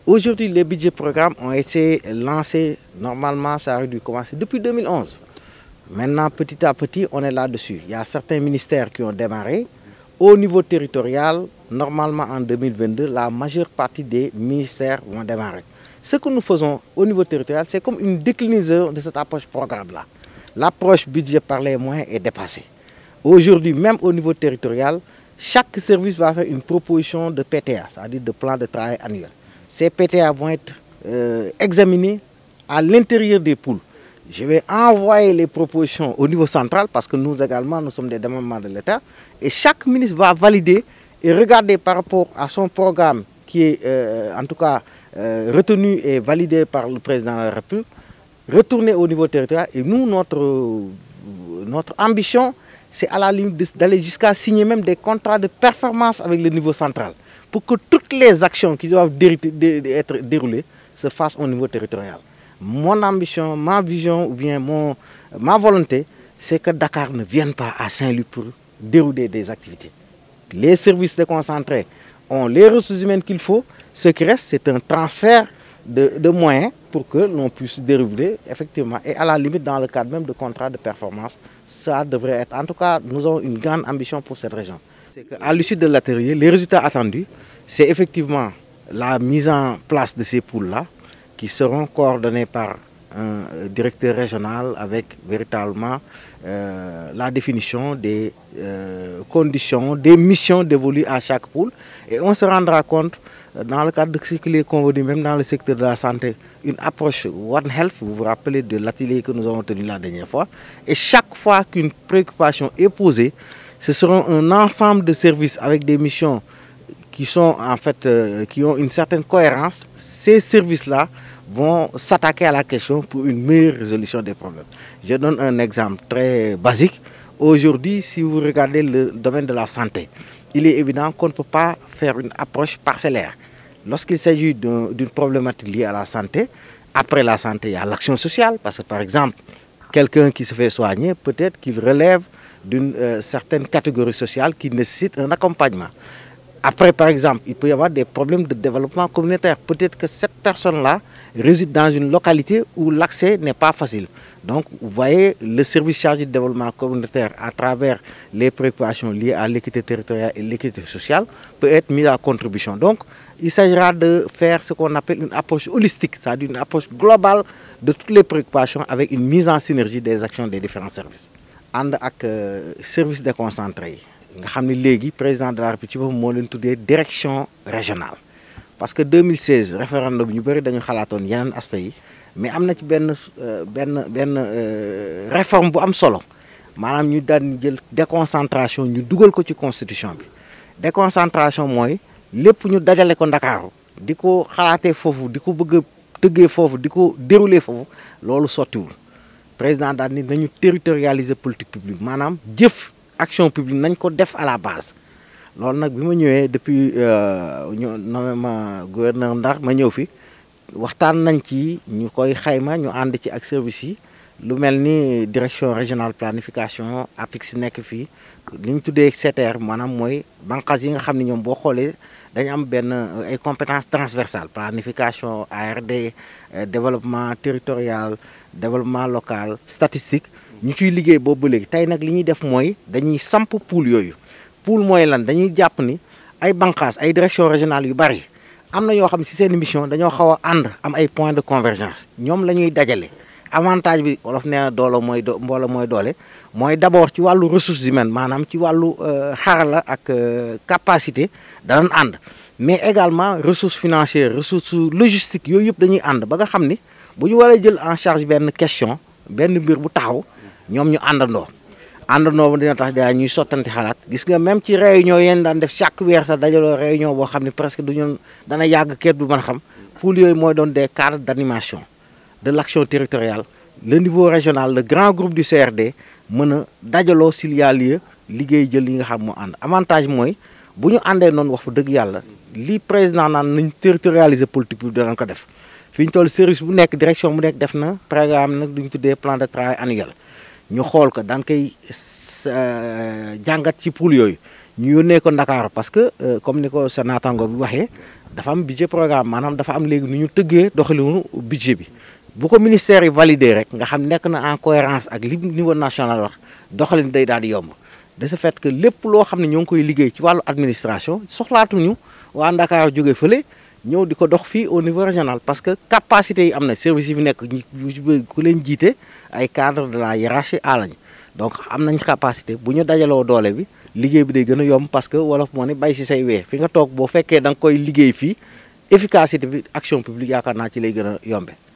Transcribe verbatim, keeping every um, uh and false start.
Aujourd'hui, les budgets programmes ont été lancés, normalement ça aurait dû commencer depuis deux mille onze. Maintenant, petit à petit, on est là-dessus. Il y a certains ministères qui ont démarré. Au niveau territorial, normalement en deux mille vingt-deux, la majeure partie des ministères vont démarrer. Ce que nous faisons au niveau territorial, c'est comme une déclinaison de cette approche programme-là. L'approche budget par les moyens est dépassée. Aujourd'hui, même au niveau territorial, chaque service va faire une proposition de P T A, c'est-à-dire de plan de travail annuel. Ces P T A vont être euh, examinés à l'intérieur des pôles. Je vais envoyer les propositions au niveau central parce que nous également, nous sommes des démembrements de l'État. Et chaque ministre va valider et regarder par rapport à son programme qui est euh, en tout cas euh, retenu et validé par le président de la République, retourner au niveau territorial. Et nous, notre, euh, notre ambition, c'est à la limite d'aller jusqu'à signer même des contrats de performance avec le niveau central pour que toutes les actions qui doivent être déroulées se fassent au niveau territorial. Mon ambition, ma vision ou bien mon, ma volonté, c'est que Dakar ne vienne pas à Saint-Louis pour dérouler des activités. Les services déconcentrés ont les ressources humaines qu'il faut. Ce qui reste, c'est un transfert de, de moyens pour que l'on puisse dérouler effectivement. Et à la limite, dans le cadre même de contrats de performance, ça devrait être. En tout cas, nous avons une grande ambition pour cette région. C'est qu'à l'issue de l'atelier, les résultats attendus, c'est effectivement la mise en place de ces poules-là, qui seront coordonnés par un directeur régional avec véritablement euh, la définition des euh, conditions, des missions dévolues à chaque poule. Et on se rendra compte, dans le cadre de ce qui est convenu, même dans le secteur de la santé, une approche One Health, vous vous rappelez de l'atelier que nous avons tenu la dernière fois. Et chaque fois qu'une préoccupation est posée, ce seront un ensemble de services avec des missions qui sont en fait, euh, qui ont une certaine cohérence. Ces services-là vont s'attaquer à la question pour une meilleure résolution des problèmes. Je donne un exemple très basique. Aujourd'hui, si vous regardez le domaine de la santé, il est évident qu'on ne peut pas faire une approche parcellaire. Lorsqu'il s'agit d'une problématique liée à la santé, après la santé, il y a l'action sociale, parce que par exemple, quelqu'un qui se fait soigner, peut-être qu'il relève d'une euh, certaine catégorie sociale qui nécessite un accompagnement. Après, par exemple, il peut y avoir des problèmes de développement communautaire. Peut-être que cette personne-là réside dans une localité où l'accès n'est pas facile. Donc, vous voyez, le service chargé de développement communautaire, à travers les préoccupations liées à l'équité territoriale et l'équité sociale, peut être mis à contribution. Donc, il s'agira de faire ce qu'on appelle une approche holistique, c'est-à-dire une approche globale de toutes les préoccupations avec une mise en synergie des actions des différents services. And ak euh, service déconcentré. Nga xam ne léegi président de la République moo leen tuddee direction régionale parce que deux mille seize référendum ñu bëri dañu xalaatoon yeneen aspect yi mais am na ci benn benn benn réforme bu am solo maanaam ñu daan jël déconcentration ñu dugal ko ci constitution bi déconcentration mooy lépp ñu dajale ko Ndakaaru di ko xalaatee foofu di ko bëgg a tëggee foofu di ko dérouler foofu loolu sottiwul président daal ni nañu territorialiser politique publique maanaam jëf action publique nañ ko def à la base loolu nag bi ma ñëwee depuis ñu nommé ma gouverneur Ndar ma ñëw fi waxtaan nañ ci ñu koy xayma ñu ànd ci ak service yi lu mel ni direction régionale planification A P I X nekk fii li ñu tuddee C T R maanaam mooy bànqaas yi nga xam ne ñoom boo xoolee dañu am benn ay compétences transversales planification A R D développement territorial développement local statistique ñu ciy liggéey boobu ba léegi tey nag li ñuy def mooy dañuy samp pool yooyu pool mooy lan dañuy jàpp ni ay bànqaas ay direction régionale yu bari am na yoo xam ne ci seen mission dañoo xaw a ànd am ay points de convergence ñoom la ñuy dajale avantage bi wolof nee na doole mooy do mbooloo mooy doole mooy d'abord ci wàllu ressources humaines maanaam ci wàllu xarala ak capacité danañ ànd mais également ressources financières ressources logistiques yooyu yëpp dañuy ànd ba nga xam ni bu ñu waree jël en charge benn question benn mbir bu taxaw ñoom ñu àndandoo àndandoo ba dina tax daa ñuy sottante xalaat gis nga même ci réunion yéen daan def chaque weer sax dajaloo réunion boo xam ne presque du ñu dana yàgg kenn du mën a xam pool yooyu mooy doon des cadres d'animation de l'action territoriale le niveau régional le grand groupe du C R D mën a dajaloo s'il y a lieu liggéey jël yi nga xam moo ànd avantage mooy bu ñu àndee noonu wax fa dëgg yàlla li président naan nañ territorialiser politique bi danañ ko def fi ñu toll service bu nekk direction bu nekk def na programme nag du ñu tuddee plan de travail annuel ñu xool ko daan koy jàngat ci pool yooyu ñu yónnee ko Ndakaaru parce que comme ni ko sa naataango bi waxee dafa am budget programme maanaam dafa am léegi nu ñu tëggee doxalinu budget bi bu ko ministère yi validé rek nga xam nekk na en cohérence ak li niveau national wax doxalin day daal di yomb de ce fait que lépp loo xam ne ñoo ngi koy liggéey ci wàllu administration soxlaatuñu waa Ndakaar jóge fële ñëw di ko dox fii au niveau régional parce que capacité yi am na service yi fi nekk ku leen jiite ay cadre de la hiérarchie à lañ donc am nañ capacité bu ñu dajaloo doole bi liggéey bi day gën a yomb parce que wolof moo ne bay si say wee fi nga toog boo fekkee da nga koy liggéey fii efficacité bi action publique yaakaar naa ci lay gën a yombe